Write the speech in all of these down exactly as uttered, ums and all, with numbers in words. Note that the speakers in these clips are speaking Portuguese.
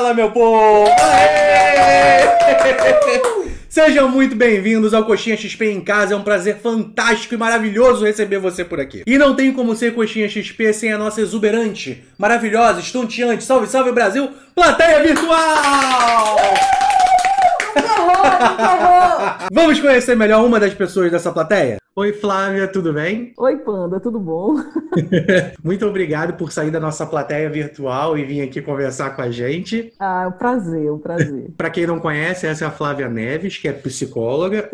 Fala, meu povo! Aê! Sejam muito bem-vindos ao Coxinha X P em Casa. É um prazer fantástico e maravilhoso receber você por aqui. E não tem como ser Coxinha X P sem a nossa exuberante, maravilhosa, estonteante, salve, salve Brasil, plateia virtual! Vamos conhecer melhor uma das pessoas dessa plateia? Oi, Flávia, tudo bem? Oi, Panda, tudo bom? Muito obrigado por sair da nossa plateia virtual e vir aqui conversar com a gente. Ah, é um prazer, um prazer. Para quem não conhece, essa é a Flávia Neves, que é psicóloga,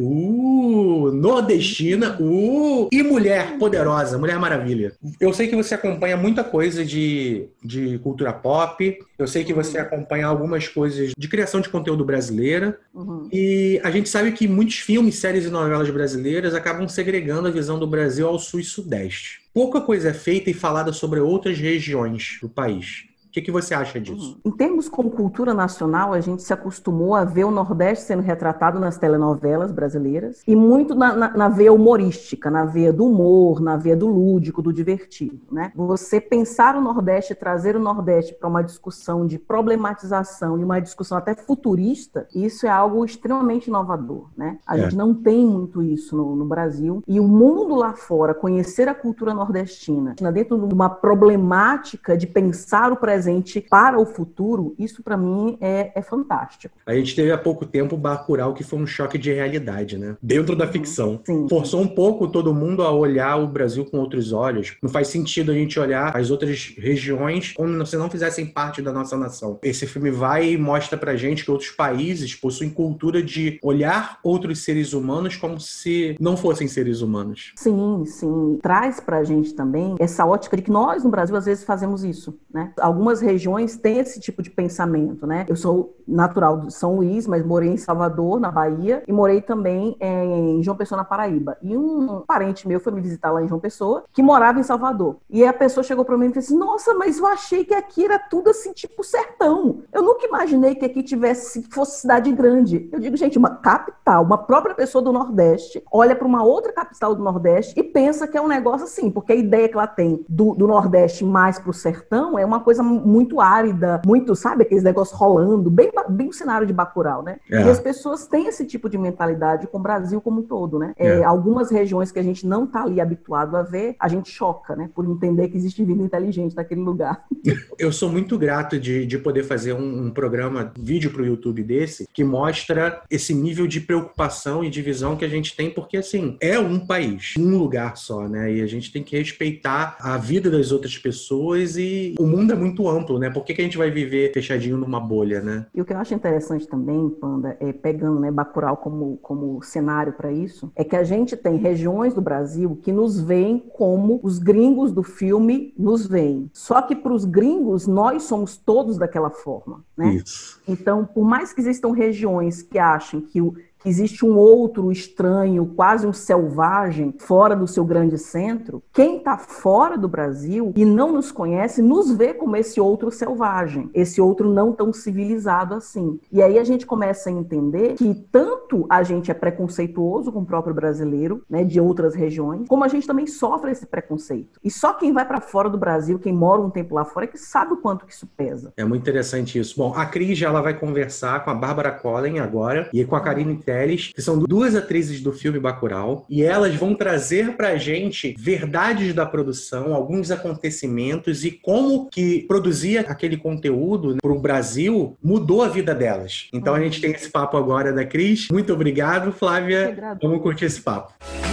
uh, nordestina, uh, e mulher poderosa, mulher maravilha. Eu sei que você acompanha muita coisa de, de cultura pop, eu sei que você acompanha algumas coisas de criação de conteúdo brasileira, uhum. E a gente sabe que muitos filmes, séries e novelas brasileiras acabam segregando a visão do Brasil ao sul e sudeste. Pouca coisa é feita e falada sobre outras regiões do país. O que, que você acha disso? Em termos como cultura nacional, a gente se acostumou a ver o Nordeste sendo retratado nas telenovelas brasileiras e muito na, na, na veia humorística, na veia do humor, na veia do lúdico, do divertido, né? Você pensar o Nordeste, trazer o Nordeste para uma discussão de problematização e uma discussão até futurista, isso é algo extremamente inovador, né? A é. gente não tem muito isso no, no Brasil, e o mundo lá fora, conhecer a cultura nordestina, dentro de uma problemática de pensar o presente para o futuro, isso para mim é, é fantástico. A gente teve há pouco tempo o Bacurau, que foi um choque de realidade, né? Dentro da ficção. Sim. Forçou um pouco todo mundo a olhar o Brasil com outros olhos. Não faz sentido a gente olhar as outras regiões como se não fizessem parte da nossa nação. Esse filme vai e mostra pra gente que outros países possuem cultura de olhar outros seres humanos como se não fossem seres humanos. Sim, sim. Traz pra gente também essa ótica de que nós no Brasil às vezes fazemos isso, né? Algumas regiões têm esse tipo de pensamento, né? Eu sou natural de São Luís, mas morei em Salvador, na Bahia, e morei também em João Pessoa, na Paraíba. E um parente meu foi me visitar lá em João Pessoa, que morava em Salvador. E a pessoa chegou para mim e disse assim, nossa, mas eu achei que aqui era tudo assim, tipo sertão. Eu nunca imaginei que aqui tivesse, fosse cidade grande. Eu digo, gente, uma capital, uma própria pessoa do Nordeste, olha para uma outra capital do Nordeste e pensa que é um negócio assim, porque a ideia que ela tem do, do Nordeste mais pro sertão é uma coisa muito árida, muito, sabe, aqueles negócios rolando, bem, bem o cenário de Bacurau, né? É. E as pessoas têm esse tipo de mentalidade com o Brasil como um todo, né? É. É, algumas regiões que a gente não tá ali habituado a ver, a gente choca, né? Por entender que existe vida inteligente naquele lugar. Eu sou muito grato de, de poder fazer um, um programa, vídeo pro YouTube desse, que mostra esse nível de preocupação e de visão que a gente tem, porque, assim, é um país, um lugar só, né? E a gente tem que respeitar a vida das outras pessoas e o mundo é muito amplo, né? Por que, que a gente vai viver fechadinho numa bolha, né? E o que eu acho interessante também, Panda, é, pegando, né, Bacurau como, como cenário para isso, é que a gente tem regiões do Brasil que nos veem como os gringos do filme nos veem. Só que para os gringos, nós somos todos daquela forma, né? Isso. Então, por mais que existam regiões que achem que o existe um outro estranho, quase um selvagem, fora do seu grande centro, quem está fora do Brasil e não nos conhece, nos vê como esse outro selvagem, esse outro não tão civilizado assim. E aí a gente começa a entender que tanto a gente é preconceituoso com o próprio brasileiro, né, de outras regiões, como a gente também sofre esse preconceito. E só quem vai para fora do Brasil, quem mora um tempo lá fora, é que sabe o quanto que isso pesa. É muito interessante isso. Bom, a Cris já ela vai conversar com a Bárbara Collen agora e com a Karine Telles, que são duas atrizes do filme Bacurau, e elas vão trazer pra gente verdades da produção, alguns acontecimentos e como que produzir aquele conteúdo pro Brasil mudou a vida delas. Então a gente tem esse papo agora da Cris. Muito obrigado, Flávia. Vamos curtir esse papo.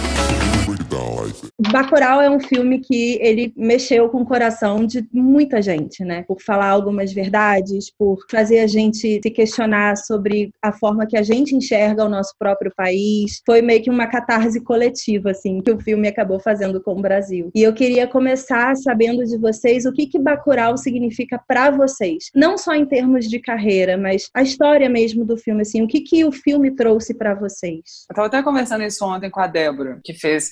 Bacurau é um filme que ele mexeu com o coração de muita gente, né? Por falar algumas verdades, por fazer a gente se questionar sobre a forma que a gente enxerga o nosso próprio país. Foi meio que uma catarse coletiva, assim, que o filme acabou fazendo com o Brasil. E eu queria começar sabendo de vocês o que que Bacurau significa para vocês. Não só em termos de carreira, mas a história mesmo do filme, assim, o que que o filme trouxe para vocês? Eu tava até conversando isso ontem com a Débora, que fez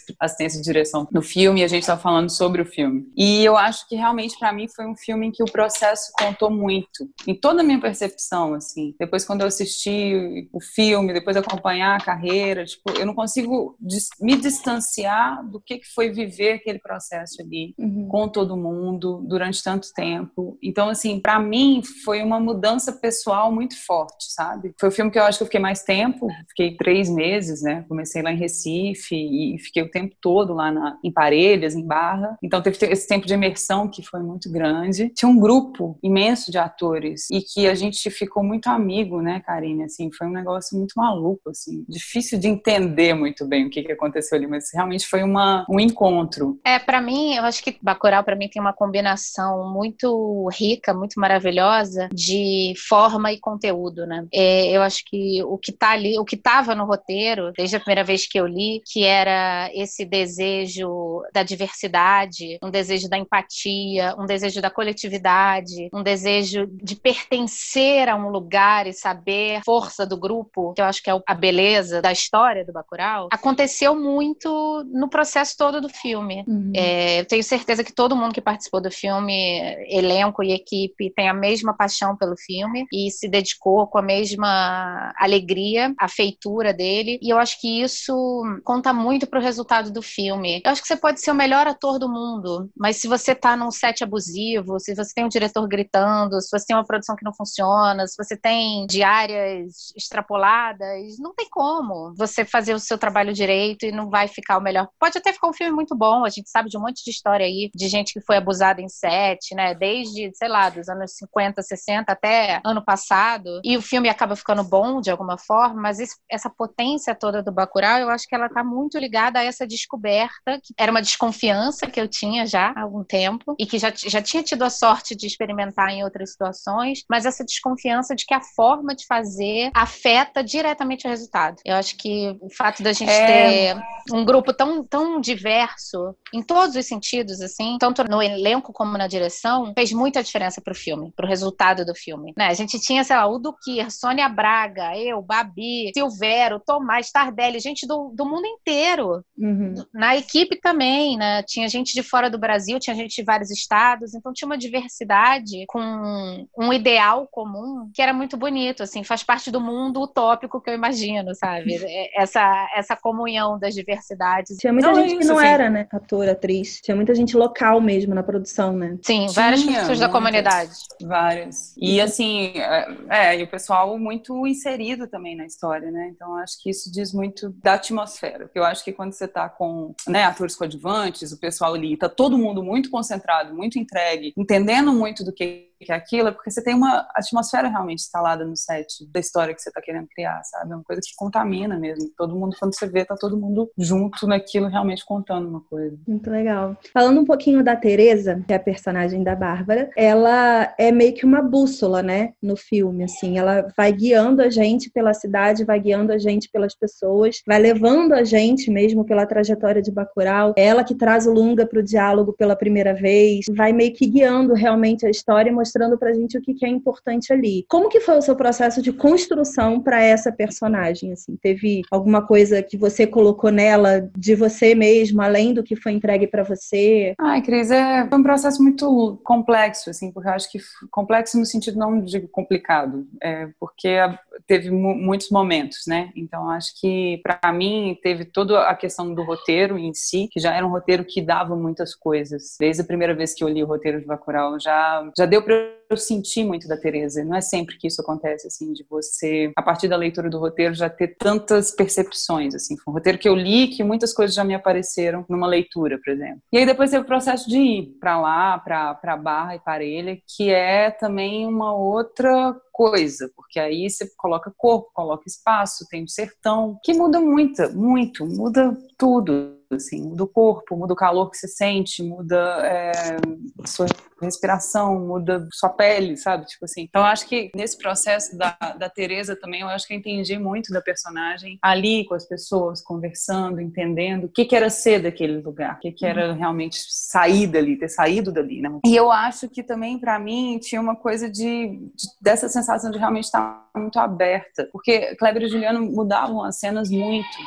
assistência de direção no filme, e a gente estava falando sobre o filme. E eu acho que realmente para mim foi um filme em que o processo contou muito, em toda a minha percepção, assim. Depois quando eu assisti o filme, depois acompanhar a carreira, tipo, eu não consigo dis- me distanciar do que, que foi viver aquele processo ali, uhum, com todo mundo, durante tanto tempo. Então, assim, para mim foi uma mudança pessoal muito forte, sabe? Foi o filme que eu acho que eu fiquei mais tempo, fiquei três meses, né? Comecei lá em Recife e fiquei o tempo todo lá na, em Parelhas, em Barra. Então teve esse tempo de imersão que foi muito grande. Tinha um grupo imenso de atores e que a gente ficou muito amigo, né, Karine? Assim, foi um negócio muito maluco, assim, difícil de entender muito bem o que, que aconteceu ali, mas realmente foi uma, um encontro. É, pra mim, eu acho que Bacurau pra mim tem uma combinação muito rica, muito maravilhosa de forma e conteúdo, né? É, eu acho que o que tá ali, o que tava no roteiro, desde a primeira vez que eu li, que era esse desejo da diversidade, um desejo da empatia, um desejo da coletividade, um desejo de pertencer a um lugar e saber a força do grupo, que eu acho que é a beleza da história do Bacurau, aconteceu muito no processo todo do filme. Uhum. É, eu tenho certeza que todo mundo que participou do filme, elenco e equipe, tem a mesma paixão pelo filme e se dedicou com a mesma alegria à feitura dele, e eu acho que isso conta muito pro resultado do filme. Eu acho que você pode ser o melhor ator do mundo, mas se você tá num set abusivo, se você tem um diretor gritando, se você tem uma produção que não funciona, se você tem diárias extrapoladas, não tem como você fazer o seu trabalho direito e não vai ficar o melhor. Pode até ficar um filme muito bom, a gente sabe de um monte de história aí, de gente que foi abusada em set, né, desde, sei lá, dos anos cinquenta, sessenta até ano passado, e o filme acaba ficando bom de alguma forma, mas esse, essa potência toda do Bacurau, eu acho que ela tá muito ligada a essa descoberta, que era uma desconfiança que eu tinha já há algum tempo, e que já, já tinha tido a sorte de experimentar em outras situações, mas essa desconfiança de que a forma de fazer afeta diretamente o resultado. Eu acho que o fato da gente é... ter um grupo tão, tão diverso, em todos os sentidos, assim, tanto no elenco como na direção, fez muita diferença pro filme, pro resultado do filme, né? A gente tinha, sei lá, o Dukir, Sônia Braga, eu, Babi, Silvério, Tomás, Tardelli, gente do, do mundo inteiro. Uhum. Na equipe também, né? Tinha gente de fora do Brasil, tinha gente de vários estados, então tinha uma diversidade com um ideal comum que era muito bonito, assim, faz parte do mundo utópico que eu imagino, sabe? Essa, essa comunhão das diversidades. Tinha muita não, gente é isso, que não assim, era, né, ator, atriz. Tinha muita gente local mesmo na produção, né? Sim, várias tinha, pessoas da comunidade. Várias. E assim, é, e o pessoal muito inserido também na história, né? Então acho que isso diz muito da atmosfera. Eu acho que quando você tá com, né, atores coadjuvantes, o pessoal ali, tá todo mundo muito concentrado, muito entregue, entendendo muito do que é aquilo, é porque você tem uma atmosfera realmente instalada no set da história que você tá querendo criar, sabe? É uma coisa que contamina mesmo. Todo mundo, quando você vê, tá todo mundo junto naquilo, realmente contando uma coisa. Muito legal. Falando um pouquinho da Teresa, que é a personagem da Bárbara, ela é meio que uma bússola, né, no filme, assim. Ela vai guiando a gente pela cidade, vai guiando a gente pelas pessoas, vai levando a gente mesmo pela trajetória de Bacurau. É ela que traz o Lunga pro diálogo pela primeira vez, vai meio que guiando realmente a história e mostrando pra gente o que é importante ali. Como que foi o seu processo de construção para essa personagem, assim? Teve alguma coisa que você colocou nela de você mesmo, além do que foi entregue para você? Ai, Cris, é um processo muito complexo, assim, porque eu acho que complexo no sentido não de complicado, é porque teve mu- muitos momentos, né? Então acho que para mim teve toda a questão do roteiro em si, que já era um roteiro que dava muitas coisas. Desde a primeira vez que eu li o roteiro de Bacurau, já já deu para eu sentir muito da Teresa. Não é sempre que isso acontece, assim, de você, a partir da leitura do roteiro, já ter tantas percepções, assim. Foi um roteiro que eu li, que muitas coisas já me apareceram numa leitura, por exemplo. E aí depois teve o processo de ir para lá, para para Barra e Parelha, que é também uma outra coisa, porque aí você coloca corpo, coloca espaço, tem o sertão, que muda muito, muito, muda tudo, assim, muda o corpo, muda o calor que você sente, muda é, sua respiração, muda sua pele, sabe? Tipo assim. Então, eu acho que nesse processo da, da Teresa também, eu acho que eu entendi muito da personagem ali com as pessoas, conversando, entendendo o que que era ser daquele lugar, o que que era realmente sair dali, ter saído dali, né? E eu acho que também, pra mim, tinha uma coisa de, de dessa sensação de realmente estar muito aberta, porque Kleber e Juliano mudavam as cenas muito.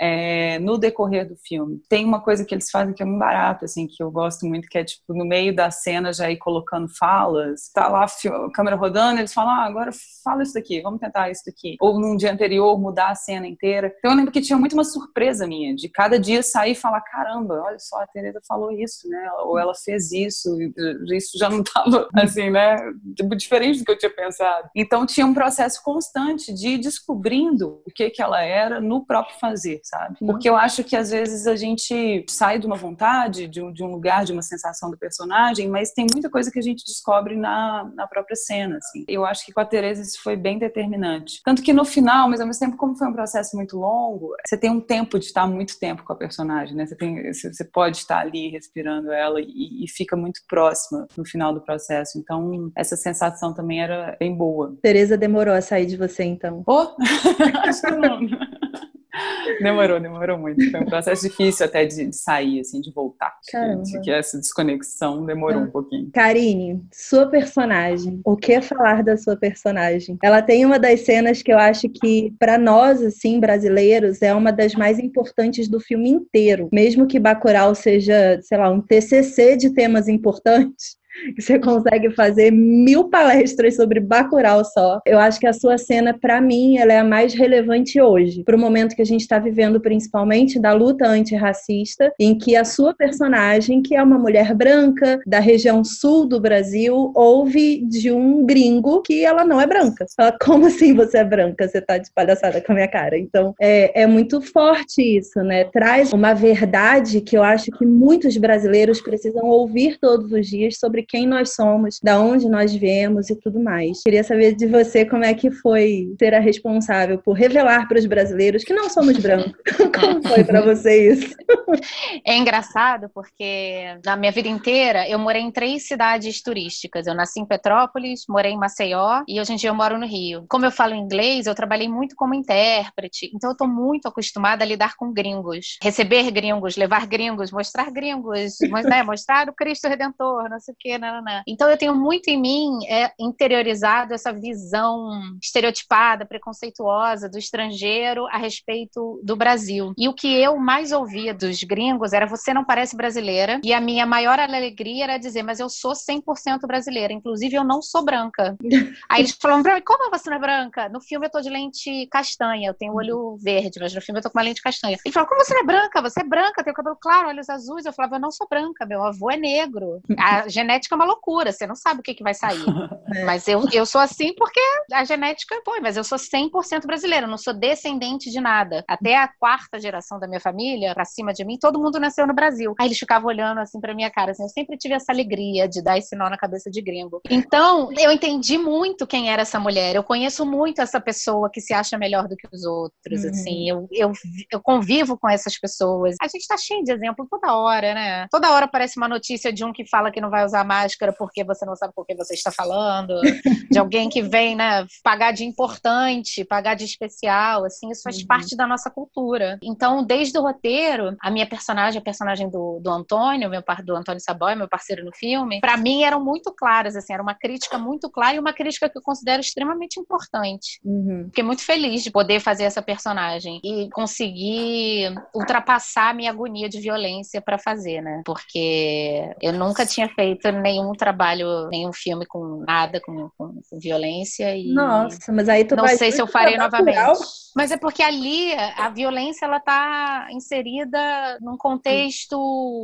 é, no decorrer do filme. Tem uma coisa que eles fazem que é muito barata, assim, que eu gosto muito, que é, tipo, no meio da cena já ir colocando falas, tá lá a câmera rodando, eles falam, ah, agora fala isso daqui, vamos tentar isso daqui. Ou num dia anterior mudar a cena inteira. Então eu lembro que tinha muito uma surpresa minha, de cada dia sair e falar, caramba, olha só, a Teresa falou isso, né? Ou ela fez isso, isso já não tava, assim, né? Diferente do que eu tinha pensado. Então tinha um processo constante de ir descobrindo o que que ela era no próprio fazer, sabe? Porque eu acho que às vezes a gente sai de uma vontade, de um, de um lugar, de uma sensação do personagem, mas tem muita coisa que a gente descobre na, na própria cena, assim. Eu acho que com a Teresa isso foi bem determinante. Tanto que no final, mas ao mesmo tempo, como foi um processo muito longo, você tem um tempo de estar muito tempo com a personagem, né? Você, tem, você pode estar ali respirando ela e, e fica muito próxima no final do processo. Então, essa sensação também era bem boa. Teresa demorou a sair de você, então? Oh! Acho que não. Demorou, demorou muito. Foi um processo difícil até de, de sair, assim, de voltar. Caramba. De que essa desconexão demorou ah. um pouquinho. Karine, sua personagem. O que falar da sua personagem? Ela tem uma das cenas que eu acho que, para nós, assim, brasileiros, é uma das mais importantes do filme inteiro. Mesmo que Bacurau seja, sei lá, um T C C de temas importantes, você consegue fazer mil palestras sobre Bacurau só. Eu acho que a sua cena, pra mim, ela é a mais relevante hoje, pro momento que a gente está vivendo, principalmente da luta antirracista, em que a sua personagem, que é uma mulher branca da região sul do Brasil, ouve de um gringo que ela não é branca. Fala, como assim você é branca? Você tá de palhaçada com a minha cara. Então, é, é muito forte isso, né? Traz uma verdade que eu acho que muitos brasileiros precisam ouvir todos os dias sobre quem nós somos, da onde nós viemos e tudo mais. Queria saber de você como é que foi ser a responsável por revelar para os brasileiros que não somos brancos. Como foi para você isso? É engraçado porque na minha vida inteira eu morei em três cidades turísticas. Eu nasci em Petrópolis, morei em Maceió e hoje em dia eu moro no Rio. Como eu falo inglês, eu trabalhei muito como intérprete, então eu tô muito acostumada a lidar com gringos. Receber gringos, levar gringos, mostrar gringos, mas, né, mostrar o Cristo Redentor, não sei o que. Não, não. Então eu tenho muito em mim é, interiorizado essa visão estereotipada, preconceituosa do estrangeiro a respeito do Brasil. E o que eu mais ouvia dos gringos era: você não parece brasileira. E a minha maior alegria era dizer: mas eu sou cem por cento brasileira, inclusive eu não sou branca. Aí eles falavam pra mim: como você não é branca? No filme eu tô de lente castanha, eu tenho olho verde, mas no filme eu tô com uma lente castanha. Ele falou: como você não é branca? Você é branca, tem o cabelo claro, olhos azuis. Eu falava: eu não sou branca, meu avô é negro. A genética é uma loucura, você não sabe o que, que vai sair. É. Mas eu, eu sou assim porque a genética, pô, mas eu sou cem por cento brasileira, eu não sou descendente de nada. Até a quarta geração da minha família, pra cima de mim, todo mundo nasceu no Brasil. Aí eles ficavam olhando assim pra minha cara, assim, eu sempre tive essa alegria de dar esse nó na cabeça de gringo. Então, eu entendi muito quem era essa mulher, eu conheço muito essa pessoa que se acha melhor do que os outros, uhum. assim, eu, eu, eu convivo com essas pessoas. A gente tá cheio de exemplo toda hora, né? Toda hora aparece uma notícia de um que fala que não vai usar máscara porque você não sabe por que você está falando, de alguém que vem, né, pagar de importante, pagar de especial, assim, isso faz uhum. parte da nossa cultura. Então, desde o roteiro, a minha personagem, a personagem do, do Antônio, meu par, do Antônio Saboia, meu parceiro no filme, pra mim eram muito claras, assim, era uma crítica muito clara e uma crítica que eu considero extremamente importante. Uhum. Fiquei muito feliz de poder fazer essa personagem e conseguir ultrapassar a minha agonia de violência pra fazer, né, porque eu nunca tinha feito nenhum trabalho, nenhum filme com nada, com, com, com violência e nossa, mas aí tu não vai sei se eu farei novamente. Natural. Mas é porque ali a violência ela tá inserida num contexto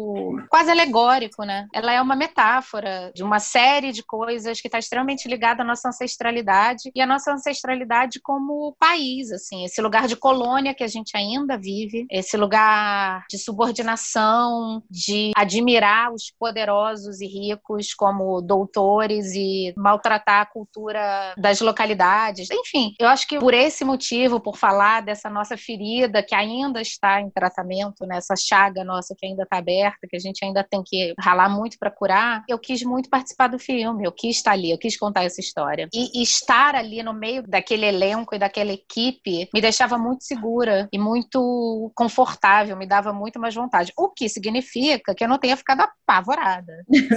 quase alegórico, né? Ela é uma metáfora de uma série de coisas que está extremamente ligada à nossa ancestralidade e à nossa ancestralidade como país, assim, esse lugar de colônia que a gente ainda vive, esse lugar de subordinação, de admirar os poderosos e ricos como doutores e maltratar a cultura das localidades. Enfim, eu acho que por esse motivo, por falar dessa nossa ferida que ainda está em tratamento, né, essa chaga nossa que ainda está aberta, que a gente ainda tem que ralar muito para curar, eu quis muito participar do filme, eu quis estar ali, eu quis contar essa história. E, e estar ali no meio daquele elenco e daquela equipe me deixava muito segura e muito confortável, me dava muito mais vontade. O que significa que eu não tenha ficado apavorada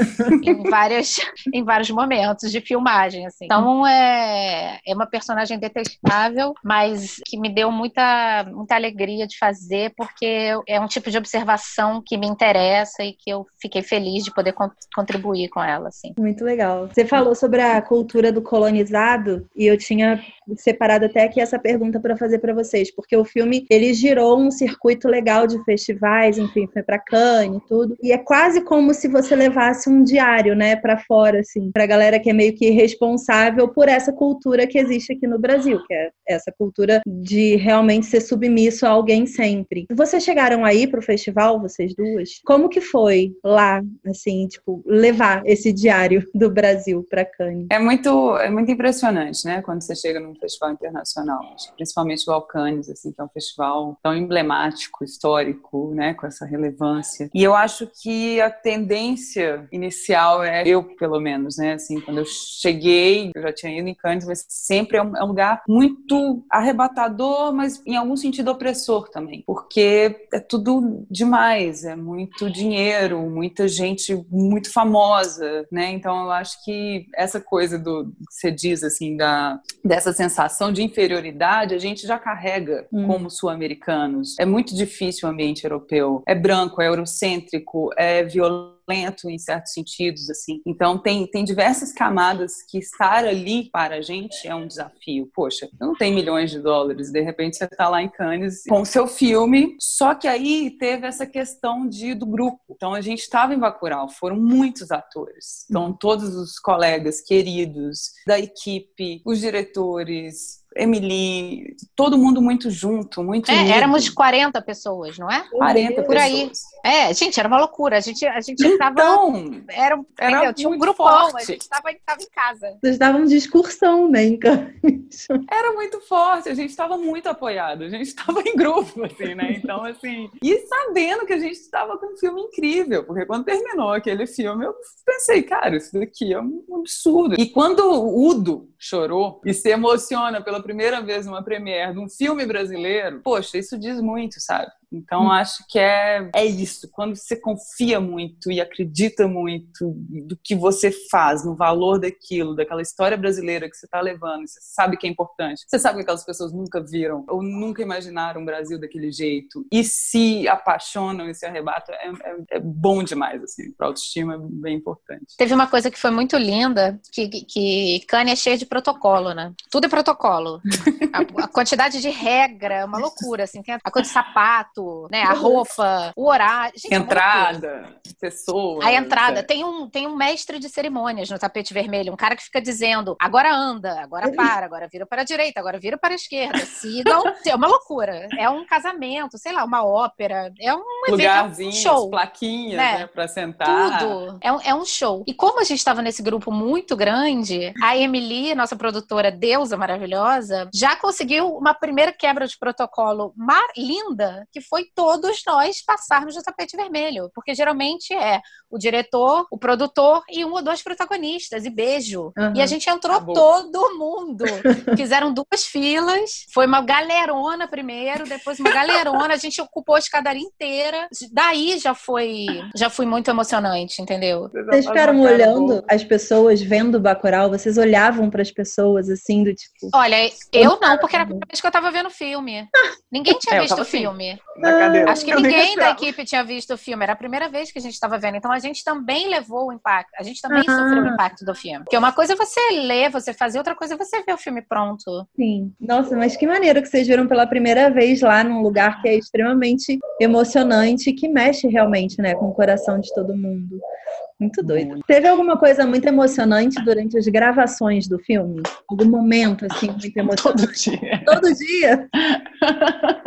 em, várias, em vários momentos de filmagem, assim. Então, é, é uma personagem detestável, mas que me deu muita, muita alegria de fazer, porque é um tipo de observação que me interessa e que eu fiquei feliz de poder con- contribuir com ela, assim. Muito legal. Você falou sobre a cultura do colonizado e eu tinha separado até aqui essa pergunta para fazer para vocês, porque o filme, ele girou um circuito legal de festivais, enfim, foi para Cannes e tudo, e é quase como se você levasse um diário, né, para fora, assim, pra galera que é meio que responsável por essa cultura que existe aqui no Brasil, que é essa cultura de realmente ser submisso a alguém sempre. Vocês chegaram aí pro festival, vocês duas? Como que foi lá, assim, tipo, levar esse diário do Brasil para Cannes? É muito, é muito impressionante, né, quando você chega num festival internacional, principalmente o Cannes, assim, que é um festival tão emblemático, histórico, né, com essa relevância. E eu acho que a tendência inicial é, eu pelo menos, né, assim, quando eu cheguei, eu já tinha ido em Cannes, mas sempre é um, é um lugar muito arrebatador, mas em algum sentido opressor também, porque é tudo demais, é muito dinheiro, muita gente muito famosa, né, então eu acho que essa coisa do que você diz, assim, da, dessa sensação de inferioridade, a gente já carrega hum. como sul-americanos. É muito difícil o ambiente europeu, é branco, é eurocêntrico, é violento em certos sentidos, assim. Então tem, tem diversas camadas que estar ali para a gente é um desafio. Poxa, eu não tenho milhões de dólares, de repente você está lá em Cannes com o seu filme, só que aí teve essa questão de, do grupo. Então a gente estava em Bacurau, foram muitos atores. Então todos os colegas queridos da equipe, os diretores, Emily, todo mundo muito junto, muito é, unido. Éramos quarenta pessoas, não é? quarenta por aí. pessoas. É, gente, era uma loucura. A gente, a gente então, tava... Era, era entendeu? Tinha um grupão, forte. a gente tava, tava em casa. Vocês estavam de excursão, né, em Cannes? Era muito forte, a gente estava muito apoiado, a gente estava em grupo, assim, né? Então, assim... E sabendo que a gente estava com um filme incrível, porque quando terminou aquele filme, eu pensei, cara, isso daqui é um absurdo. E quando o Udo chorou e se emociona pela primeira vez numa premiere de um filme brasileiro, poxa, isso diz muito, sabe? Então, hum. acho que é, é isso. Quando você confia muito e acredita muito do que você faz, no valor daquilo, daquela história brasileira que você está levando, você sabe que é importante. Você sabe que aquelas pessoas nunca viram ou nunca imaginaram um Brasil daquele jeito e se apaixonam e se arrebatam, é, é, é bom demais, assim. Para a autoestima é bem importante. Teve uma coisa que foi muito linda, que, que Cannes é cheia de protocolo, né? Tudo é protocolo. a, a quantidade de regra, uma loucura, assim. Tem a cor de sapato, né, a roupa, o horário. Gente, entrada, pessoa. A entrada. Tem um, tem um mestre de cerimônias no tapete vermelho, um cara que fica dizendo, agora anda, agora para, agora vira para a direita, agora vira para a esquerda, sigam. É uma loucura. É um casamento, sei lá, uma ópera. É um lugarzinho, evento, um show. Plaquinhas, né, né para sentar. Tudo. É um, é um show. E como a gente estava nesse grupo muito grande, a Emily, nossa produtora deusa maravilhosa, já conseguiu uma primeira quebra de protocolo mar- linda, que foi todos nós passarmos no tapete vermelho, porque geralmente é o diretor, o produtor e um ou dois protagonistas, e beijo. Uhum. E a gente entrou Acabou. todo mundo. Fizeram duas filas, foi uma galerona primeiro, depois uma galerona, a gente ocupou a escadaria inteira. Daí já foi, já foi muito emocionante, entendeu? Vocês ficaram olhando as pessoas, vendo Bacurau, vocês olhavam para as pessoas assim, do tipo... Olha, eu não, porque era a primeira vez que eu tava vendo o filme. Ninguém tinha é, visto o filme. Assim, na cadeira. Acho que eu ninguém da equipe tinha visto o filme. Era a primeira vez que a gente estava vendo. Então a gente também levou o impacto. A gente também ah. sofreu o impacto do filme. Porque uma coisa é você ler, você fazer, outra coisa é você ver o filme pronto. Sim. Nossa, mas que maneiro que vocês viram pela primeira vez lá num lugar que é extremamente emocionante e que mexe realmente, né, com o coração de todo mundo. Muito doido. Muito. Teve alguma coisa muito emocionante durante as gravações do filme? Algum momento, assim, muito emocionante? Todo dia. Todo dia?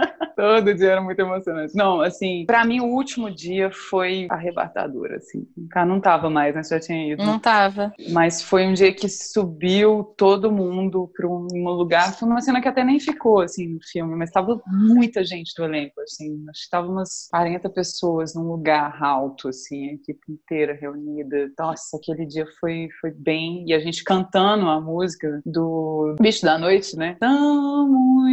Todo dia era muito emocionante. Não, assim, pra mim o último dia foi arrebatador, assim. Cara, não tava mais, né? Você já tinha ido. Não tava. Mas foi um dia que subiu todo mundo pra um lugar. Foi uma cena que até nem ficou, assim, no filme, mas tava muita gente do elenco, assim. Acho que tava umas quarenta pessoas num lugar alto, assim, a equipe inteira reunida. Nossa, aquele dia foi, foi bem... E a gente cantando a música do Bicho da Noite, né? São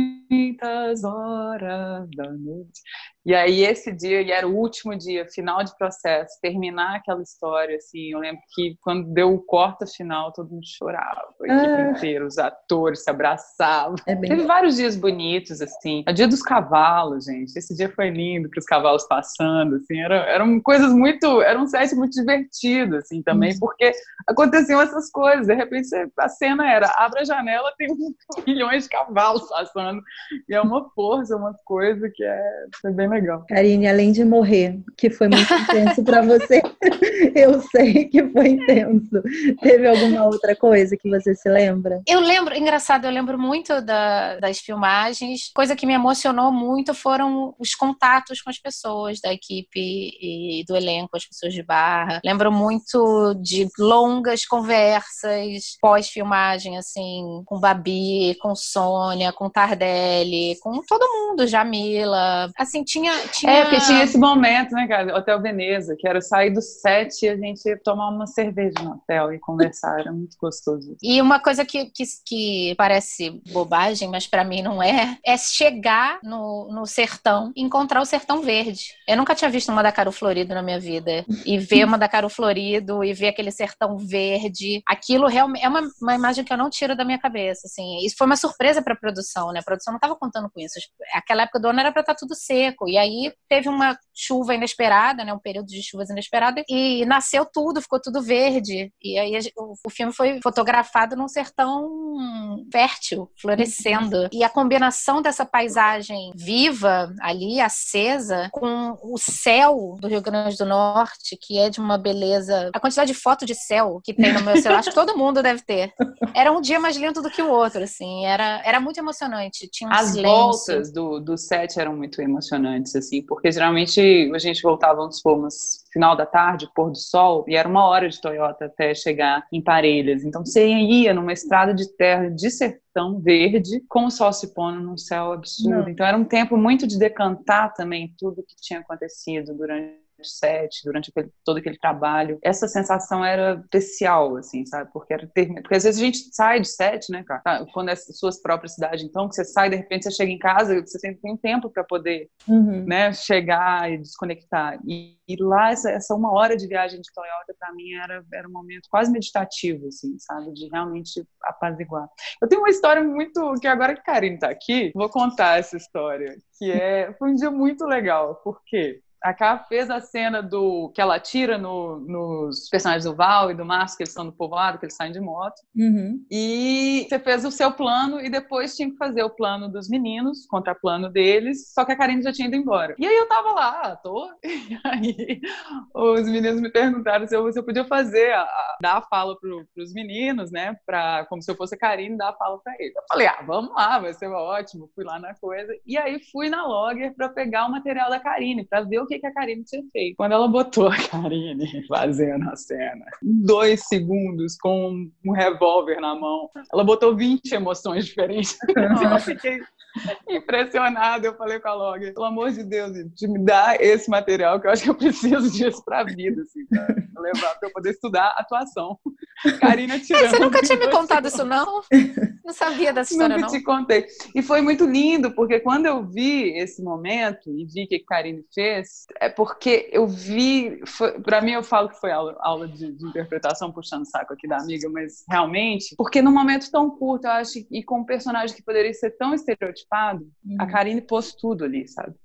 muitas horas da noite. E aí esse dia, e era o último dia, final de processo, terminar aquela história, assim, eu lembro que quando deu o corte final, todo mundo chorava, a equipe Ah. inteira, os atores se abraçavam. É bem Teve bom. vários dias bonitos, assim. O dia dos cavalos, gente, esse dia foi lindo, para os cavalos passando, assim, era, eram coisas muito, era um set muito divertido, assim, também, porque aconteciam essas coisas, de repente a cena era, abre a janela, tem milhões de cavalos passando, e é uma força, uma coisa que é, foi bem legal. Karine, além de morrer, que foi muito intenso para você, eu sei que foi intenso. Teve alguma outra coisa que você se lembra? Eu lembro, engraçado, eu lembro muito da, das filmagens. Coisa que me emocionou muito foram os contatos com as pessoas da equipe e do elenco, as pessoas de barra. Lembro muito de longas conversas pós-filmagem, assim, com Babi, com Sônia, com Tardelli, com todo mundo, Jamila. Assim, tinha... tinha... É, porque tinha esse momento, né, cara? Hotel Veneza, que era sair do set e a gente ia tomar uma cerveja no hotel e conversar, era muito gostoso. E uma coisa que, que, que parece bobagem, mas pra mim não é, é chegar no, no sertão e encontrar o sertão verde. Eu nunca tinha visto um mandacaru florido na minha vida. E ver o mandacaru florido e ver aquele sertão verde, aquilo realmente é uma, uma imagem que eu não tiro da minha cabeça, assim. Isso foi uma surpresa pra produção, né? A produção não estava contando com isso. Aquela época do ano era pra estar tudo seco. E aí teve uma chuva inesperada, né? Um período de chuvas inesperada e nasceu tudo, ficou tudo verde. E aí o, o filme foi fotografado num sertão fértil, florescendo. E a combinação dessa paisagem viva ali, acesa, com o céu do Rio Grande do Norte, que é de uma beleza... A quantidade de foto de céu que tem no meu celular, acho que todo mundo deve ter. Era um dia mais lindo do que o outro, assim. Era, era muito emocionante. Tinha um As silêncio. voltas do, do set eram muito emocionantes, assim, porque geralmente a gente voltava, vamos supor, umas final da tarde, pôr do sol, e era uma hora de Toyota até chegar em Parelhas. Então você ia numa estrada de terra de sertão verde, com o sol se pondo num céu absurdo. Não. Então era um tempo muito de decantar também tudo que tinha acontecido durante set, durante aquele, todo aquele trabalho. Essa sensação era especial, assim, sabe? Porque era ter... porque às vezes a gente sai de set, né, cara? Quando é suas próprias cidades, então, que você sai, de repente você chega em casa, você tem, tem tempo para poder, uhum. né, chegar e desconectar. E, e lá, essa, essa uma hora de viagem de Toyota, pra mim, era, era um momento quase meditativo, assim, sabe? De realmente apaziguar. Eu tenho uma história muito... que agora que a Karine tá aqui, vou contar essa história, que é... foi um dia muito legal. Por quê? A Ká fez a cena do que ela atira no, nos personagens do Val e do Márcio, que eles estão no povoado, que eles saem de moto. Uhum. E você fez o seu plano e depois tinha que fazer o plano dos meninos, contra plano deles, só que a Karine já tinha ido embora. E aí eu tava lá, à toa, e aí os meninos me perguntaram se eu, se eu podia fazer, a, a, dar a fala pro, pros meninos, né, pra, como se eu fosse a Karine, dar a fala pra eles. Eu falei, ah, vamos lá, vai ser ótimo. Fui lá na coisa. E aí fui na Logger pra pegar o material da Karine, pra ver o que que a Karine tinha feito. Quando ela botou a Karine fazendo a cena, dois segundos com um revólver na mão, ela botou vinte emoções diferentes. Eu fiquei impressionada. Eu falei com a Logger, pelo amor de Deus, de me dar esse material, que eu acho que eu preciso disso pra vida, assim, pra levar, pra eu poder estudar atuação. Karine tirando. Você nunca tinha me contado isso, não? Não sabia dessa história, nunca não? Nunca te contei. E foi muito lindo, porque quando eu vi esse momento e vi o que a Karine fez, é porque eu vi, foi, pra mim eu falo que foi aula, aula de, de interpretação, puxando o saco aqui da amiga, mas realmente, porque num momento tão curto, eu acho, e com um personagem que poderia ser tão estereotipado, uhum. a Karine pôs tudo ali, sabe?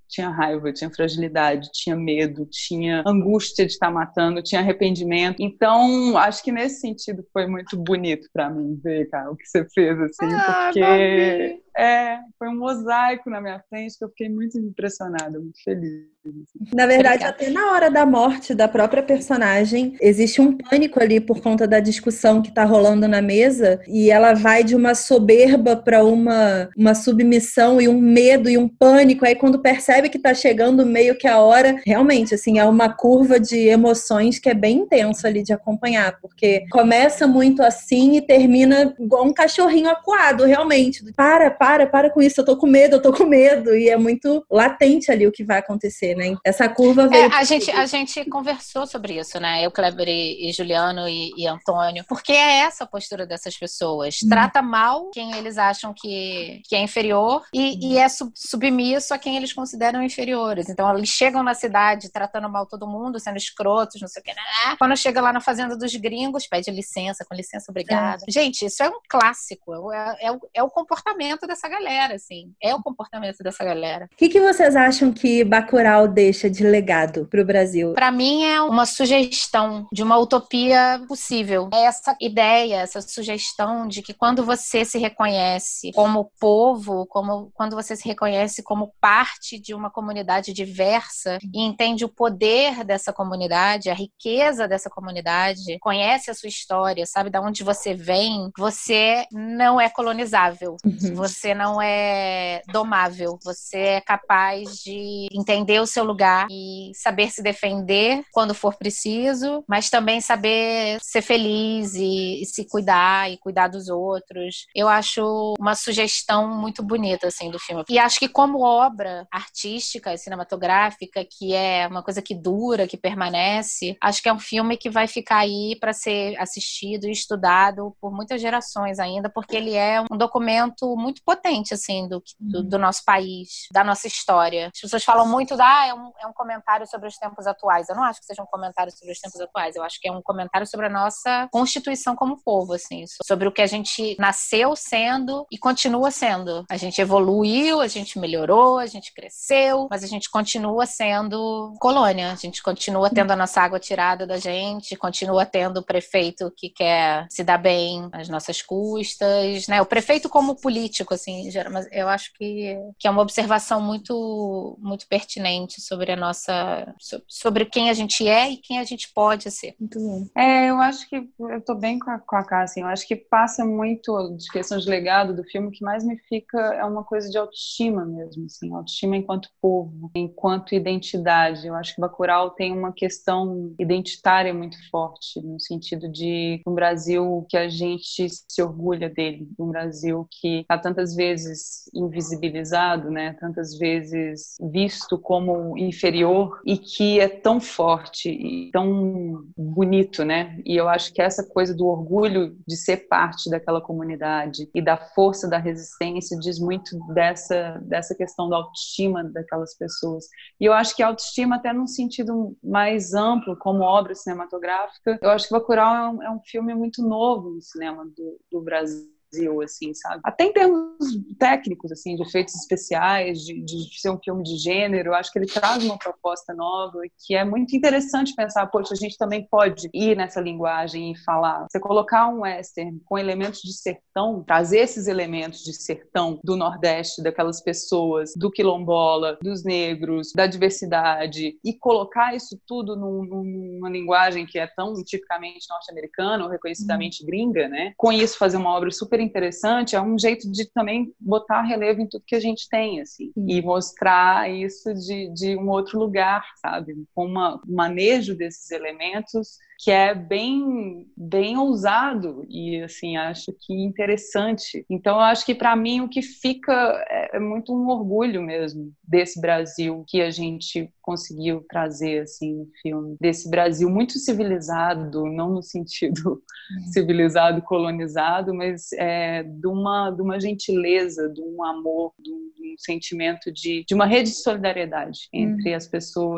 Tinha raiva, tinha fragilidade, tinha medo, tinha angústia de estar matando, tinha arrependimento. Então, acho que nesse sentido foi muito bonito pra mim ver, cara, o que você fez, assim, Ah, porque Babi. é, foi um mosaico na minha frente que eu fiquei muito impressionada, muito feliz. Na verdade, Obrigada. até na hora da morte da própria personagem, existe um pânico ali por conta da discussão que tá rolando na mesa, e ela vai de uma soberba para uma, uma submissão e um medo e um pânico. Aí quando percebe que tá chegando meio que a hora, realmente, assim, é uma curva de emoções que é bem intensa ali de acompanhar, porque começa muito assim e termina igual um cachorrinho acuado, realmente. Para, para, para com isso, eu tô com medo, eu tô com medo. E é muito latente ali o que vai acontecer, né? Essa curva veio... É, a gente, a gente conversou sobre isso, né? Eu, Kleber e, e Juliano e, e Antônio, porque é essa a postura dessas pessoas. Trata mal quem eles acham que, que é inferior e, e é sub, submisso a quem eles consideram inferiores. Então, eles chegam na cidade tratando mal todo mundo, sendo escrotos, não sei o que, né? Quando chega lá na fazenda dos gringos, pede licença, com licença, obrigada. É. Gente, isso é um clássico, é, é, o, é o comportamento dessa galera, assim. É o comportamento dessa galera. O que, que vocês acham que Bacurau deixa de legado para o Brasil? Para mim é uma sugestão de uma utopia possível. É essa ideia, essa sugestão de que quando você se reconhece como povo, como, quando você se reconhece como parte de uma comunidade diversa e entende o poder dessa comunidade, a riqueza dessa comunidade, conhece a sua história, sabe de onde você vem, você não é colonizável, uhum. Você não é domável, você é capaz de entender o seu lugar e saber se defender quando for preciso, mas também saber ser feliz e, e se cuidar e cuidar dos outros. Eu acho uma sugestão muito bonita, assim, do filme. E acho que como obra artística e cinematográfica, que é uma coisa que dura, que permanece, acho que é um filme que vai ficar aí para ser assistido e estudado por muitas gerações ainda, porque ele é um documento muito potente, assim, do, do, do nosso país, da nossa história. As pessoas falam muito da, ah, é um, é um comentário sobre os tempos atuais. Eu não acho que seja um comentário sobre os tempos atuais, eu acho que é um comentário sobre a nossa constituição como povo, assim, sobre o que a gente nasceu sendo e continua sendo. A gente evoluiu, a gente melhorou, a gente cresceu, mas a gente continua sendo colônia, a gente continua tendo a nossa água tirada da gente, continua tendo o prefeito que quer se dar bem às nossas custas, né? O prefeito como político, assim, mas eu acho que, que é uma observação muito, muito pertinente sobre a nossa, sobre quem a gente é e quem a gente pode ser. Muito bom. É, eu acho que eu tô bem com a, com a Ká, assim, eu acho que passa muito de questão de legado do filme, o que mais me fica é uma coisa de autoestima mesmo, assim, autoestima enquanto povo, enquanto identidade. Eu acho que Bacurau tem uma questão identitária muito forte, no sentido de um Brasil que a gente se orgulha dele, um Brasil que está tantas vezes invisibilizado, né, tantas vezes visto como inferior e que é tão forte e tão bonito, né? E eu acho que essa coisa do orgulho de ser parte daquela comunidade e da força da resistência diz muito dessa, dessa questão da autoestima daquelas pessoas. E eu acho que a autoestima, até num sentido mais amplo, como obra cinematográfica, eu acho que Bacurau é um, é um filme muito novo no cinema do, do Brasil. Assim, sabe? Até em termos técnicos, assim, de efeitos especiais, de, de ser um filme de gênero, eu acho que ele traz uma proposta nova e que é muito interessante pensar, poxa, a gente também pode ir nessa linguagem e falar. Você colocar um western com elementos de sertão, trazer esses elementos de sertão do Nordeste, daquelas pessoas, do quilombola, dos negros, da diversidade, e colocar isso tudo num, numa linguagem que é tão tipicamente norte-americana ou reconhecidamente gringa, né? Com isso fazer uma obra super interessante, é um jeito de também botar relevo em tudo que a gente tem, assim, uhum. E mostrar isso de, de um outro lugar, sabe? Com uma, um manejo desses elementos que é bem, bem ousado e, assim, acho que interessante. Então, eu acho que, para mim, o que fica é, é muito um orgulho mesmo desse Brasil que a gente conseguiu trazer, assim, no filme. Desse Brasil muito civilizado, não no sentido uhum. civilizado, colonizado, mas é, de, uma, de uma gentileza, de um amor, de um, de um sentimento de, de uma rede de solidariedade entre uhum. as pessoas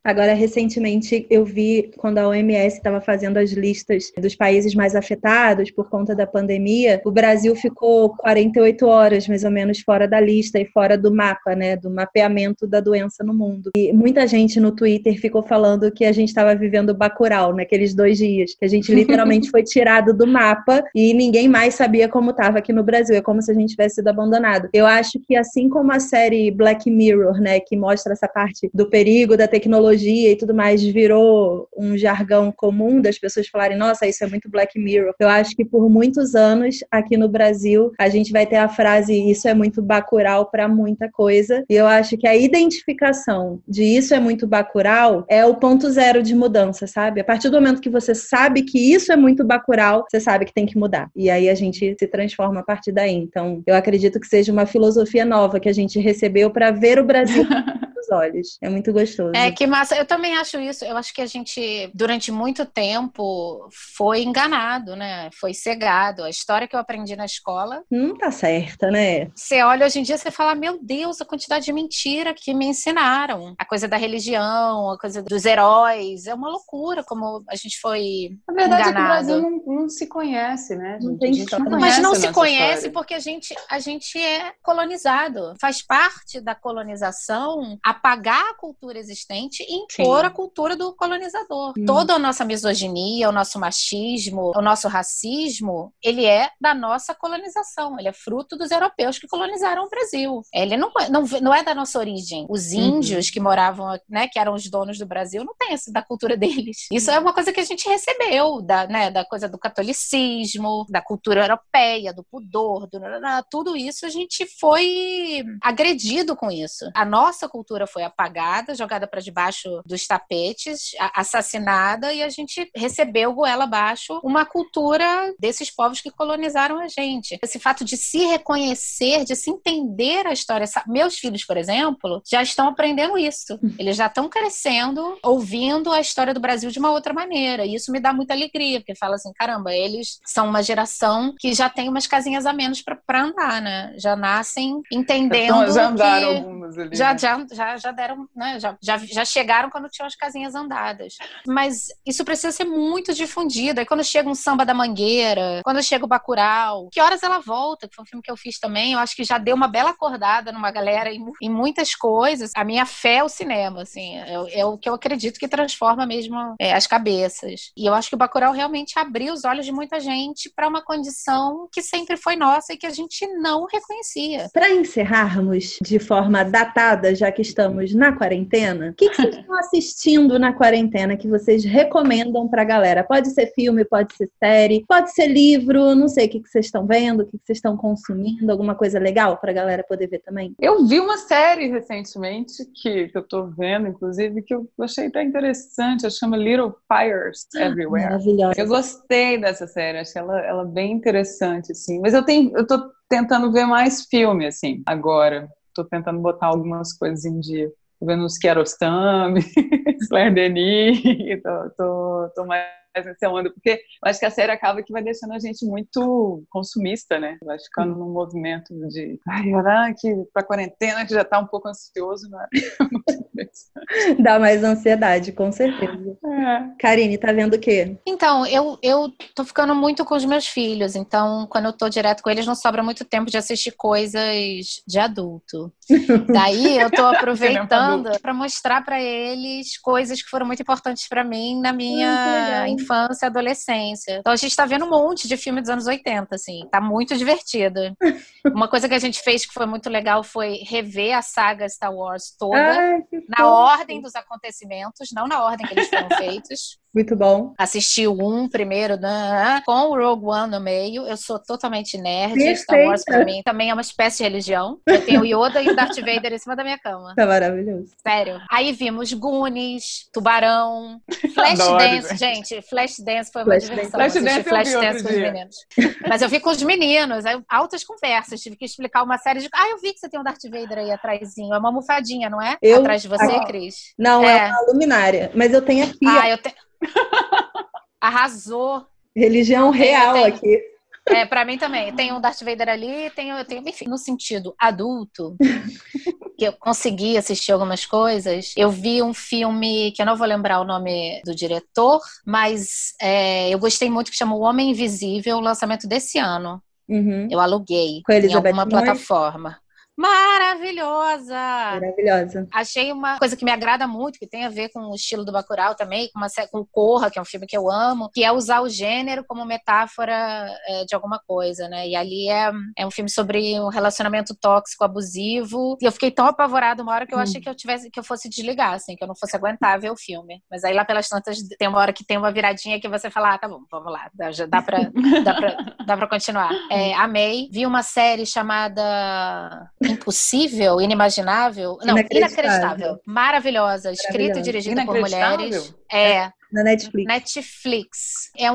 Agora, recentemente, eu vi quando a O M S estava fazendo as listas dos países mais afetados por conta da pandemia, o Brasil ficou quarenta e oito horas, mais ou menos, fora da lista e fora do mapa, né, do mapeamento da doença no mundo. E muita gente no Twitter ficou falando que a gente estava vivendo Bacurau naqueles dois dias, que a gente literalmente foi tirado do mapa e ninguém mais sabia como estava aqui no Brasil. É como se a gente tivesse sido abandonado. Eu acho que assim como a série Black Mirror, né, que mostra essa parte do perigo da tecnologia e tudo mais, virou um jargão comum das pessoas falarem, nossa, isso é muito Black Mirror. Eu acho que por muitos anos aqui no Brasil a gente vai ter a frase isso é muito Bacurau para muita coisa. E eu acho que a identificação de isso é muito Bacurau é o ponto zero de mudança, sabe? A partir do momento que você sabe que isso é muito Bacurau, você sabe que tem que mudar. E aí a gente se transforma a partir daí. Então, eu acredito que seja uma filosofia nova que a gente recebeu para ver o Brasil com os olhos. É muito gostoso. É, que massa. Eu também acho isso. Eu acho que a gente, durante muito tempo, foi enganado, né? Foi cegado. A história que eu aprendi na escola... Não tá certa, né? Você olha hoje em dia, você fala, meu Deus, a quantidade de mentira que me ensinaram. A coisa da religião, a coisa dos heróis. É uma loucura como a gente foi A verdade enganado. é que o Brasil não, não se conhece, né, gente? Não tem a gente não história. Mas conhece não a se nossa conhece história. porque a gente, a gente é colonizado. Faz parte da colonização apagar a cultura existente e impor Sim. a cultura do colonizador. Hum. Toda a nossa misoginia, o nosso machismo, o nosso racismo, ele é da nossa colonização. Ele é fruto dos europeus que colonizaram o Brasil. Ele não, não, não é da nossa origem. Os índios Uhum. que moravam, né, que eram os donos do Brasil, não tem essa da cultura deles. Isso é uma coisa que a gente recebeu, da, né, da coisa do catolicismo, da cultura europeia, do pudor, do, tudo isso a gente foi agredido com isso. A nossa cultura foi apagada, jogada para debaixo dos tapetes, assassinada, e a gente recebeu goela abaixo uma cultura desses povos que colonizaram a gente. Esse fato de se reconhecer, de se entender a história. Meus filhos, por exemplo, já estão aprendendo isso. Eles já estão crescendo, ouvindo a história do Brasil de uma outra maneira. E isso me dá muita alegria, porque fala assim, caramba, eles são uma geração que já tem umas casinhas a menos para andar, né? Já nascem entendendo Já andaram que... algumas ali, Já, né? já, já, já deram, né? Já, já, já chegaram quando tinham as casinhas andadas. Mas isso precisa ser muito difundido. Aí quando chega um Samba da Mangueira, quando chega o Bacurau, Que Horas Ela Volta, que foi um filme que eu fiz também, eu acho que já deu uma bela acordada numa galera em, em muitas coisas. A minha fé é o cinema, assim, é, é o que eu acredito que transforma mesmo é, as cabeças. E eu acho que o Bacurau realmente abriu os olhos de muita gente para uma condição que sempre foi nossa e que a gente não reconhecia. Para encerrarmos de forma datada, já que estamos na quarentena, o que, que vocês estão assistindo na quarentena que vocês recomendam pra galera? Pode ser filme, pode ser série, pode ser livro, não sei o que, que vocês estão vendo, o que, que vocês estão consumindo, alguma coisa legal pra galera poder ver também? Eu vi uma série recentemente que, que eu tô vendo, inclusive, que eu achei até interessante, ela chama Little Fires Everywhere. Maravilhosa. Eu gostei dessa série, achei ela, ela bem interessante, assim. Mas eu tenho, eu tô tentando ver mais filme, assim, agora. Tô tentando botar algumas coisas em dia. Tô vendo os Kiarostami, Claire Denis, tô, tô, tô mais nessa onda, porque eu acho que a série acaba que vai deixando a gente muito consumista, né? Vai ficando num movimento de, ai, será que pra quarentena que já tá um pouco ansioso, né? Dá mais ansiedade, com certeza. É. Karine, tá vendo o quê? Então, eu, eu tô ficando muito com os meus filhos, então quando eu tô direto com eles não sobra muito tempo de assistir coisas de adulto. Daí eu tô aproveitando para mostrar para eles coisas que foram muito importantes para mim na minha Ai, infância e adolescência. Então a gente tá vendo um monte de filme dos anos oitenta, assim, tá muito divertido. Uma coisa que a gente fez que foi muito legal foi rever a saga Star Wars toda, Ai, na ordem dos acontecimentos, não na ordem que eles foram feitos. Muito bom. Assisti o um primeiro, né, com o Rogue One no meio. Eu sou totalmente nerd. Perfeita. Star Wars pra mim também é uma espécie de religião. Eu tenho o Yoda e o Darth Vader em cima da minha cama. Tá maravilhoso. Sério. Aí vimos Goonies, Tubarão, Flashdance. Gente, Flashdance foi uma Flash diversão. Flash Assistir Dance eu vi Flashdance outro com os dia. meninos. Mas eu vi com os meninos. Aí, altas conversas. Tive que explicar uma série de... Ah, eu vi que você tem um Darth Vader aí atrászinho. É uma almofadinha, não é? Eu- Atrás de você, Ah. Cris. Não, é, É. uma luminária, mas eu tenho aqui, Ah, ó, eu tenho... Arrasou. religião Tenho, real tenho. aqui. É, pra mim também. Tem um Darth Vader ali, tenho, eu tenho, enfim, no sentido adulto, que eu consegui assistir algumas coisas, eu vi um filme que eu não vou lembrar o nome do diretor, mas é, eu gostei muito, que chama O Homem Invisível, o lançamento desse ano. Uhum. Eu aluguei Com a em Elizabeth alguma Moore? plataforma. Maravilhosa! Maravilhosa. Achei uma coisa que me agrada muito, que tem a ver com o estilo do Bacurau também, com, uma, com o Corra, que é um filme que eu amo, que é usar o gênero como metáfora é, de alguma coisa, né? E ali é, é um filme sobre um relacionamento tóxico, abusivo, e eu fiquei tão apavorada uma hora que eu hum. achei que eu tivesse, que eu fosse desligar, assim, que eu não fosse aguentar ver o filme. Mas aí lá pelas tantas tem uma hora que tem uma viradinha que você fala, ah, tá bom, vamos lá, já dá pra, dá pra, dá pra continuar. É, amei. Vi uma série chamada Impossível, Inimaginável, não, Inacreditável. Inacreditável. Maravilhosa, escrita e dirigida por mulheres. É. Na Netflix. Netflix. É um,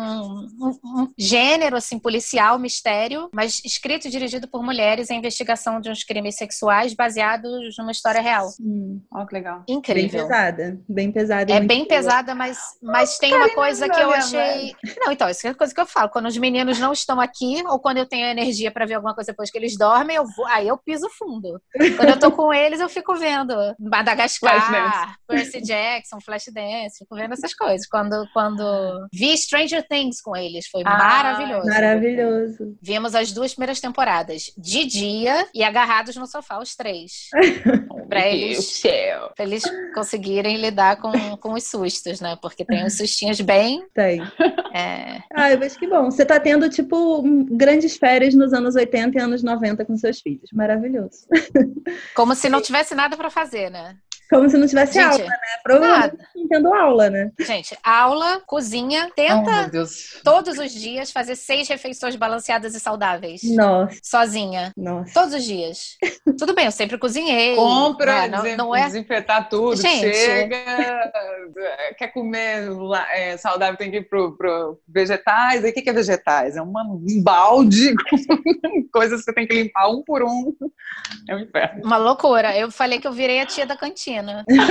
um, um gênero, assim, policial, mistério, mas escrito e dirigido por mulheres, a investigação de uns crimes sexuais baseados numa história real. Hum. Ó, que legal. Incrível. Bem pesada. Bem pesada. É bem boa. pesada, mas, mas tem uma coisa que eu achei... Não, então, isso é a coisa que eu falo. Quando os meninos não estão aqui, ou quando eu tenho energia pra ver alguma coisa depois que eles dormem, eu vou... aí eu piso fundo. Quando eu tô com eles, eu fico vendo Madagascar, Percy Jackson, Flashdance, fico vendo essas coisas. Quando, quando vi Stranger Things com eles, foi ah, maravilhoso. Maravilhoso. Vimos as duas primeiras temporadas de dia e agarrados no sofá, os três. Pra eles, pra eles conseguirem lidar com, com os sustos, né? Porque tem uns sustinhos bem... Tem. É... Ah, eu acho que bom. Você tá tendo, tipo, grandes férias nos anos oitenta e anos noventa com seus filhos. Maravilhoso. Como se não tivesse nada pra fazer, né? Como se não tivesse gente, aula, né? Provavelmente não tendo aula, né? Gente, aula, cozinha, tenta oh, todos os dias fazer seis refeições balanceadas e saudáveis. Nossa. Sozinha. Nossa. Todos os dias. Tudo bem, eu sempre cozinhei. Compra, não, desem- não é... desinfetar tudo, gente, chega, quer comer é, saudável, tem que ir pro, pro vegetais. E o que, que é vegetais? É uma, um balde com coisas que você tem que limpar um por um. É um inferno. Uma loucura. Eu falei que eu virei a tia da cantina.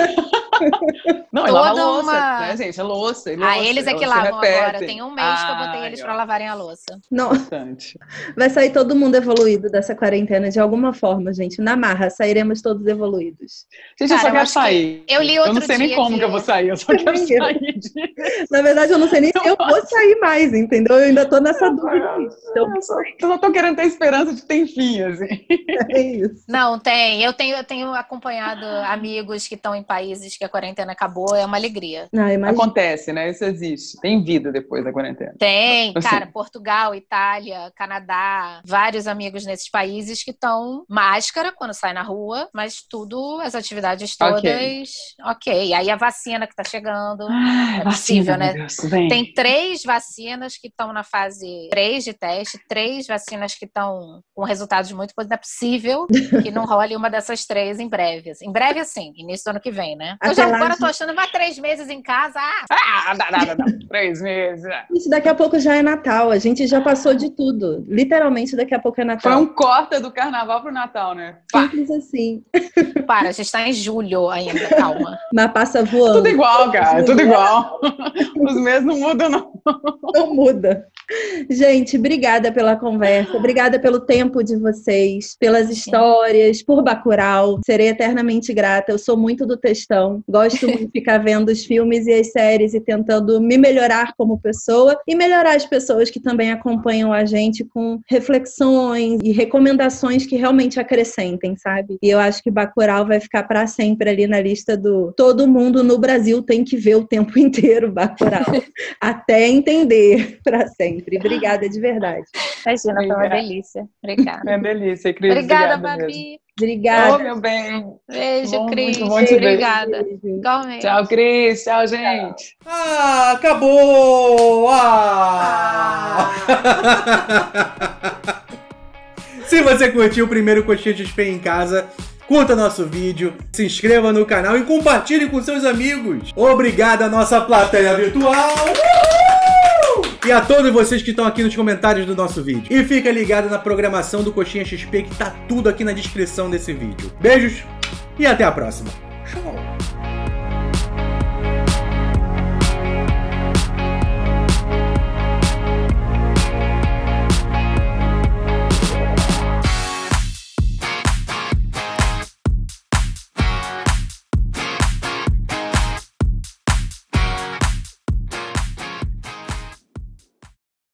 Não, é lava louça, uma... né, gente? É louça. É louça ah, eles é que lavam repete. Agora. Tem um mês ah, que eu botei eles ó. pra lavarem a louça. Não. Vai sair todo mundo evoluído dessa quarentena de alguma forma, gente. Na marra, sairemos todos evoluídos. Gente, eu Cara, só quero sair. Que... Eu li outro Eu não sei nem como que... que eu vou sair, eu só quero sair. De... Na verdade, eu não sei nem se eu vou sair mais, entendeu? Eu ainda tô nessa dúvida. Então... Eu, só, eu só tô querendo ter esperança de ter fim, assim. É isso. Não, tem. Eu tenho, eu tenho acompanhado amigos que estão em países que a quarentena acabou, é uma alegria. Ah, acontece, né? Isso existe. Tem vida depois da quarentena. Tem, assim. Cara, Portugal, Itália, Canadá, vários amigos nesses países que estão máscara quando sai na rua, mas tudo, as atividades todas, ok. okay. Aí a vacina que tá chegando, ah, é possível, vacina, né? Deus, tem três vacinas que estão na fase três de teste, três vacinas que estão com resultados muito positivos. É possível que não role uma dessas três em breve. Em breve, assim, início do ano que vem, né? Eu já agora tô achando, vai três meses em casa. Ah, ah não, não, não, não. Três meses. Isso, daqui a pouco já é Natal. A gente já passou de tudo. Literalmente, daqui a pouco é Natal. Foi um corta do carnaval pro Natal, né? Simples assim. Para, a gente tá em julho ainda, calma. Mas passa voando. Tudo igual, cara. Tudo igual. Os meses não mudam, não. Não muda. Gente, obrigada pela conversa. Obrigada pelo tempo de vocês, pelas histórias, por Bacurau. Serei eternamente grata. Eu sou muito do textão. Gosto muito de ficar vendo os filmes e as séries e tentando me melhorar como pessoa e melhorar as pessoas que também acompanham a gente com reflexões e recomendações que realmente acrescentem, sabe? E eu acho que Bacurau vai ficar para sempre ali na lista do todo mundo no Brasil tem que ver o tempo inteiro Bacurau. Até entender para sempre. Obrigada de verdade. Imagina, foi uma delícia. Obrigada. É uma delícia, Cris. Obrigada, Babi. Mesmo. Obrigada. Oh, meu bem. Beijo, bom, Cris. Muito bom te Obrigada. Igualmente. Tchau, Cris. Tchau, gente. Ah, acabou! Ah! Se você curtiu o primeiro Coxinha X P em casa, curta nosso vídeo, se inscreva no canal e compartilhe com seus amigos. Obrigado à nossa plateia virtual. E a todos vocês que estão aqui nos comentários do nosso vídeo. E fica ligado na programação do Coxinha X P, que tá tudo aqui na descrição desse vídeo. Beijos e até a próxima. Tchau.